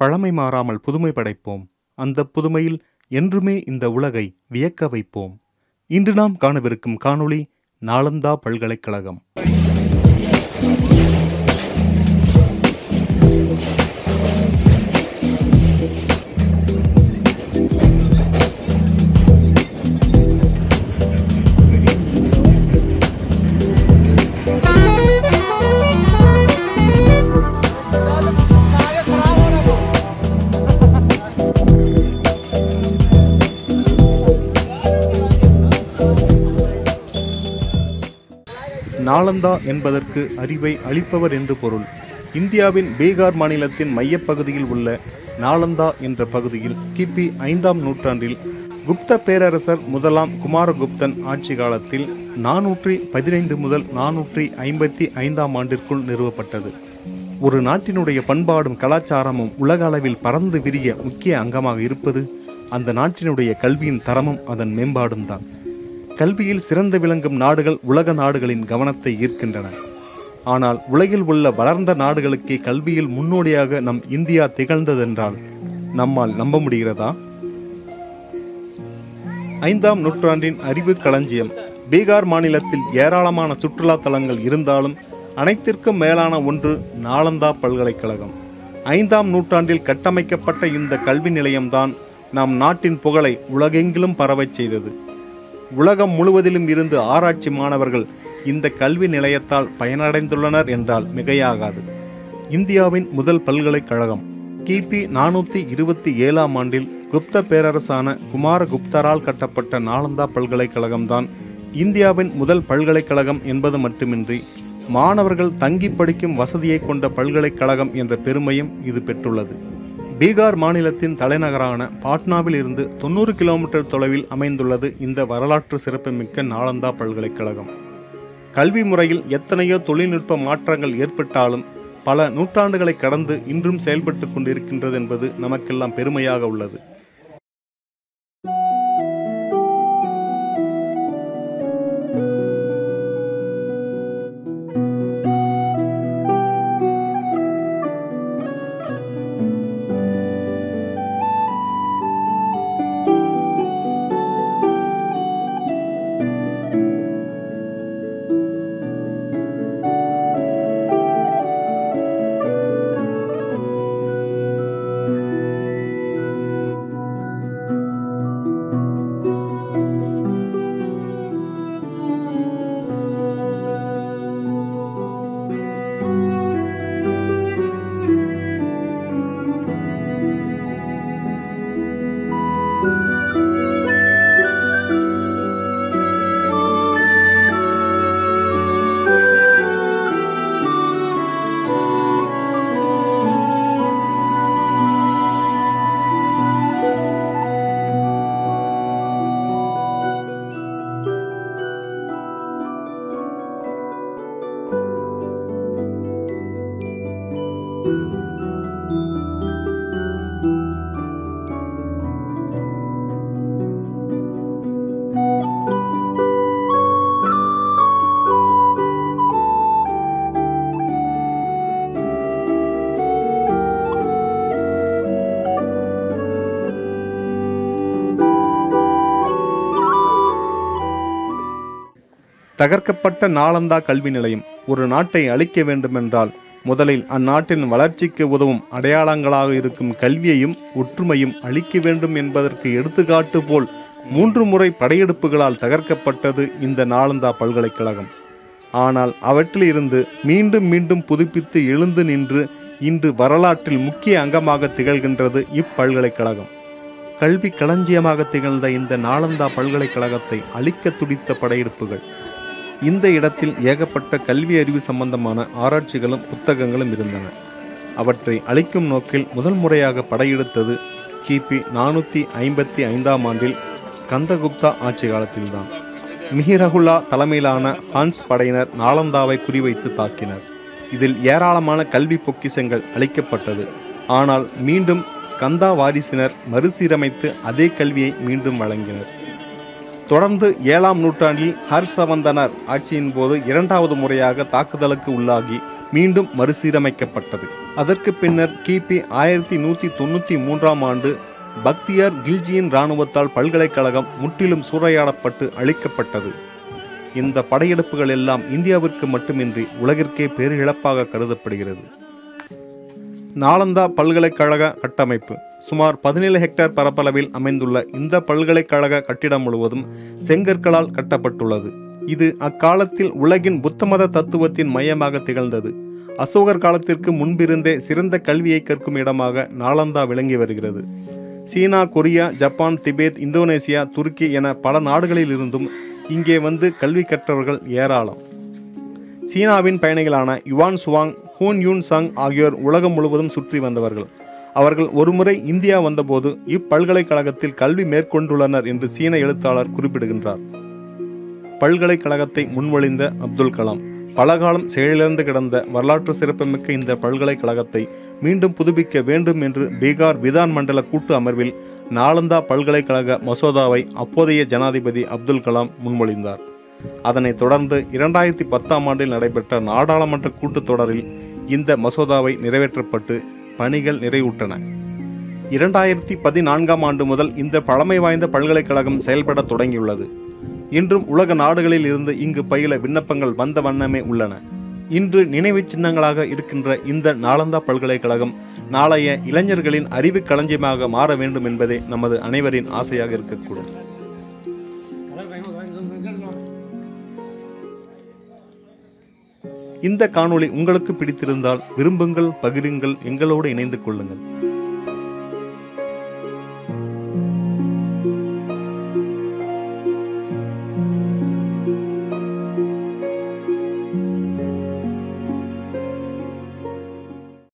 பழமை மாறாமல் புதுமை படைப்போம். அந்த புதுமையில் என்றுமே இந்த உலகை வியக்க வைப்போம். இன்று நாம் காணவிருக்கும் காணொளி நாலந்தா பல்கலைக்கழகம். நாலந்தா என்பதற்கு அறிவை அளிப்பவர் என்று பொருள். இந்தியாவின் பீகார் மாநிலத்தின் மையப்பகுதியில் உள்ள நாலந்தா என்ற பகுதியில் கிபி 5ஆம் நூற்றாண்டில் குப்த பேரரசர் முதலாம் குமாரகுப்தன் ஆட்சி காலத்தில் 415 முதல் 455ஆம் ஆண்டிற்குள் நிறுவப்பட்டது. ஒரு நாட்டினுடைய பண்பாடும் கலாச்சாரமும் உலக அளவில் பறந்து விரிய முக்கிய அங்கமாக இருப்பது அந்த நாட்டினுடைய கல்வியின் தரமும் அதன் மேம்பாடும் தான். கல்வியில் சிறந்து விளங்கும் நாடுகள் உலக நாடுகளின் கவனத்தை ஈர்க்கின்றன. ஆனால் உலகில் உள்ள வளர்ந்த நாடுகளுக்கே கல்வியில் முன்னோடியாக நம் இந்தியா திகழ்ந்ததென்றால் நம்மால் நம்ப முடிகிறதா? 5ஆம் நூற்றாண்டின் அறிவு களஞ்சியம். பீகார் மாநிலத்தில் ஏராளமான சுற்றுலா தலங்கள் இருந்தாலும் அனைத்திற்கும் மேலான ஒன்று நாலந்தா பல்கலைக்கழகம். 5ஆம் நூற்றாண்டில் கட்டமைக்கப்பட்ட இந்த கல்வி நிலையம்தான் நம் நாட்டின் புகழை உலகெங்கிலும் பரவச் செய்தது. உலகம் முழுவதிலும் இருந்து ஆராய்ச்சி மாணவர்கள் இந்த கல்வி நிலையத்தால் பயனடைந்துள்ளனர் என்றால் மிகையாகாது. இந்தியாவின் முதல் பல்கலைக்கழகம் கிபி 427ஆம் ஆண்டில் குப்த பேரரசான குமாரகுப்தரால் கட்டப்பட்ட நாலந்தா பல்கலைக்கழகம்தான் இந்தியாவின் முதல் பல்கலைக்கழகம் என்பது மட்டுமின்றி மாணவர்கள் தங்கி படிக்கும் வசதியை கொண்ட பல்கலைக்கழகம் என்ற பெருமையும் இது பெற்றுள்ளது. பீகார் மாநிலத்தின் தலைநகரான பாட்னாவில் இருந்து 90 கிலோமீட்டர் தொலைவில் அமைந்துள்ளது இந்த வரலாற்று சிறப்புமிக்க நாலந்தா பல்கலைக்கழகம். கல்வி முறையில் எத்தனையோ தொழில்நுட்ப மாற்றங்கள் ஏற்பட்டாலும் பல நூற்றாண்டுகளை கடந்து இன்றும் செயல்பட்டு கொண்டிருக்கின்றது என்பது நமக்கெல்லாம் பெருமையாக உள்ளது. தகர்க்கப்பட்ட நாலந்தா கல்வி நிலையம் ஒரு நாட்டை அழிக்க வேண்டுமென்றால் முதலில் அந்நாட்டின் வளர்ச்சிக்கு உதவும் அடையாளங்களாக இருக்கும் கல்வியையும் ஒற்றுமையும் அழிக்க வேண்டும் என்பதற்கு எடுத்துக்காட்டு போல் 3 முறை படையெடுப்புகளால் தகர்க்கப்பட்டது இந்த நாலந்தா பல்கலைக்கழகம். ஆனால் அவற்றிலிருந்து மீண்டும் மீண்டும் புதுப்பித்து எழுந்து நின்று இன்று வரலாற்றில் முக்கிய அங்கமாக திகழ்கின்றது இப்பல்கலைக்கழகம். கல்வி களஞ்சியமாக திகழ்ந்த இந்த நாலந்தா பல்கலைக்கழகத்தை அழிக்க துடித்த படையெடுப்புகள். இந்த இடத்தில் ஏகப்பட்ட கல்வி அறிவு சம்பந்தமான ஆராய்ச்சிகளும் புத்தகங்களும் இருந்தன. அவற்றை அழிக்கும் நோக்கில் முதல் முறையாக படையெடுத்தது கிபி 455ஆம் ஆண்டில் ஸ்கந்தகுப்தா ஆட்சி காலத்தில்தான். மிஹிரகுல்லா தலைமையிலான ஹான்ஸ் படையினர் நாலந்தாவை குறிவைத்து தாக்கினர். இதில் ஏராளமான கல்வி பொக்கிஷங்கள் அளிக்கப்பட்டது. ஆனால் மீண்டும் ஸ்கந்தா வாரிசினர் மறுசீரமைத்து அதே கல்வியை மீண்டும் வழங்கினர். தொடர்ந்து 7ஆம் நூற்றாண்டில் ஹர்ஷவர்தனர் ஆட்சியின் போது 2வது முறையாக தாக்குதலுக்கு உள்ளாகி மீண்டும் மறுசீரமைக்கப்பட்டது. அதற்கு பின்னர் கிபி 1193ஆம் ஆண்டு பக்தியார் கில்ஜியின் இராணுவத்தால் பல்கலைக்கழகம் முற்றிலும் சூறையாடப்பட்டு அழிக்கப்பட்டது. இந்த படையெடுப்புகள் எல்லாம் இந்தியாவிற்கு மட்டுமின்றி உலகிற்கே பேரிழப்பாக கருதப்படுகிறது. நாலந்தா பல்கலைக்கழக கட்டமைப்பு. சுமார் 17 ஹெக்டேர் பரப்பளவில் அமைந்துள்ள இந்த பல்கலைக்கழக கட்டிடம் முழுவதும் செங்கற்களால் கட்டப்பட்டுள்ளது. இது அக்காலத்தில் உலகின் புத்தமத தத்துவத்தின் மையமாக திகழ்ந்தது. அசோகர் காலத்திற்கு முன்பிருந்தே சிறந்த கல்வியை கற்கும் இடமாக நாலந்தா விளங்கி வருகிறது. China, Korea, Japan, Tibet, Indonesia, துருக்கி என பல நாடுகளில் இருந்தும் இங்கே வந்து கல்வி கற்றவர்கள் ஏராளம். சீனாவின் பயணிகளான யுவான் சுவாங், ஹூன் யூன் சங் ஆகியோர் உலகம் முழுவதும் சுற்றி வந்தவர்கள். அவர்கள் ஒருமுறை இந்தியா வந்தபோது இப்பல்கலைக்கழகத்தில் கல்வி மேற்கொண்டுள்ளனர் என்று சீன எழுத்தாளர் குறிப்பிடுகின்றார். பல்கலைக்கழகத்தை முன்மொழிந்த அப்துல் கலாம். பலகாலம் செயலிழந்து கிடந்த வரலாற்று சிறப்புமிக்க இந்த பல்கலைக்கழகத்தை மீண்டும் புதுப்பிக்க வேண்டும் என்று பீகார் விதான் மண்டல கூட்டு அமர்வில் நாலந்தா பல்கலைக்கழக மசோதாவை அப்போதைய ஜனாதிபதி அப்துல் கலாம் முன்மொழிந்தார். அதனைத் தொடர்ந்து 2010ஆம் ஆண்டில் நடைபெற்ற நாடாளுமன்ற கூட்டத்தொடரில் இந்த மசோதாவை நிறைவேற்றப்பட்டு பணிகள் நிறைவுற்றன. 2014ஆம் ஆண்டு முதல் இந்த பழமை வாய்ந்த பல்கலைக்கழகம் செயல்பட தொடங்கியுள்ளது. இன்றும் உலக நாடுகளில் இருந்து இங்கு பயில விண்ணப்பங்கள் வந்த வண்ணமே உள்ளன. இன்று நினைவு சின்னங்களாக இருக்கின்ற இந்த நாலந்தா பல்கலைக்கழகம் நாளைய இளைஞர்களின் அறிவு களஞ்சியமாக மாற வேண்டும் என்பதே நமது அனைவரின் ஆசையாக இருக்கக்கூடும். இந்த காணொளி உங்களுக்கு பிடித்திருந்தால் விரும்புங்கள், பகிருங்கள், எங்களோடு இணைந்து கொள்ளுங்கள்.